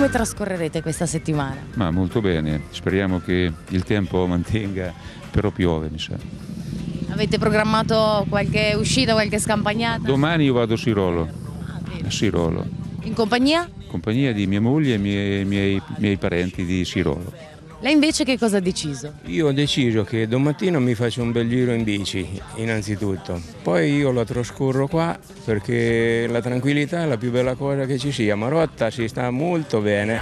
Come trascorrerete questa settimana? Ma molto bene, speriamo che il tempo mantenga, però piove mi sa. Avete programmato qualche uscita, qualche scampagnata? Domani io vado a Sirolo, Bene. a Sirolo, In compagnia? in compagnia di mia moglie e miei parenti di Sirolo. Lei invece che cosa ha deciso? Io ho deciso che domattina mi faccio un bel giro in bici, innanzitutto. Poi io la trascorro qua perché la tranquillità è la più bella cosa che ci sia. Marotta si sta molto bene.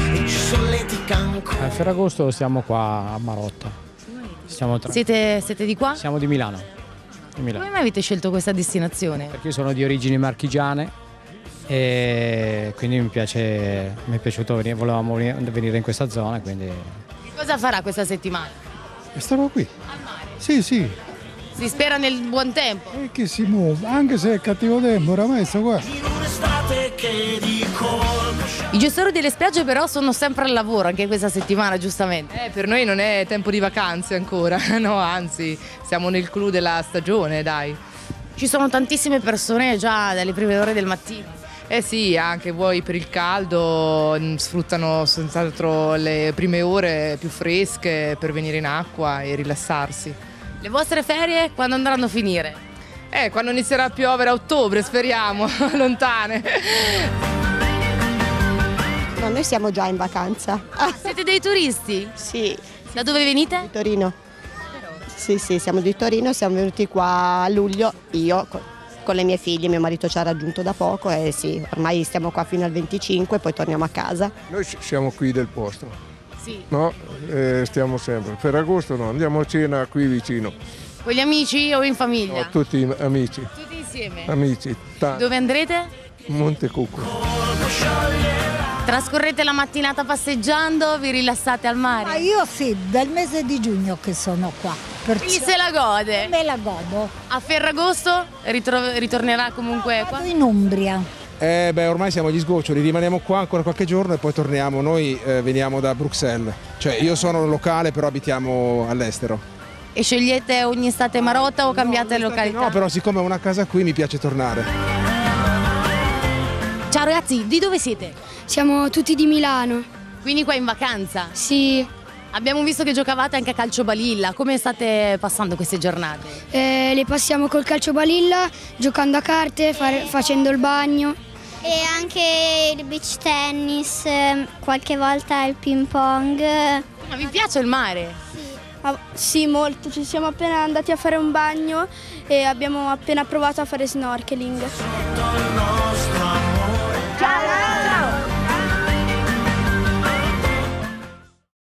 A Ferragosto siamo qua a Marotta. Siete di qua? Siamo di Milano. Come mai avete scelto questa destinazione? Perché io sono di origini marchigiane e quindi mi è piaciuto venire, volevamo venire in questa zona, quindi... Che cosa farà questa settimana? E starò qui. Al mare. Sì, sì, Si spera nel buon tempo. e che si muove, anche se è cattivo tempo, oramai sto qua. I gestori delle spiagge però sono sempre al lavoro anche questa settimana, giustamente. Per noi non è tempo di vacanze ancora, no, anzi, siamo nel clou della stagione, dai. Ci sono tantissime persone già dalle prime ore del mattino. Eh sì, anche voi per il caldo sfruttano senz'altro le prime ore più fresche per venire in acqua e rilassarsi. Le vostre ferie quando andranno a finire? Quando inizierà a piovere a ottobre, speriamo, lontane. No, noi siamo già in vacanza. Siete dei turisti? Sì, Da dove venite? di Torino. Sì, siamo di Torino, siamo venuti qua a luglio, io con le mie figlie, mio marito ci ha raggiunto da poco e sì, ormai stiamo qua fino al 25, poi torniamo a casa. Noi siamo qui del posto, Sì. no? Stiamo sempre. Ferragosto no, andiamo a cena qui vicino. Con gli amici o in famiglia? No, tutti amici, Tutti insieme. amici. Dove andrete? Montecucco. Trascorrete la mattinata passeggiando, vi rilassate al Ma mare? io sì, dal mese di giugno che sono qua, perciò Chi se la gode? me la godo. A Ferragosto ritornerà comunque qua? Vado in Umbria. Ormai siamo agli sgoccioli, rimaniamo qua ancora qualche giorno e poi torniamo. Noi veniamo da Bruxelles, cioè io sono locale però abitiamo all'estero. E scegliete ogni estate Marotta o cambiate località? No, però siccome ho una casa qui mi piace tornare. Ciao ragazzi, di dove siete? Siamo tutti di Milano. Quindi qua in vacanza? Sì, Abbiamo visto che giocavate anche a calcio balilla, come state passando queste giornate? le passiamo col calcio balilla, giocando a carte, facendo il bagno. E anche il beach tennis, qualche volta il ping pong. Ma vi piace il mare? Sì, molto. Ci siamo appena andati a fare un bagno e abbiamo appena provato a fare snorkeling.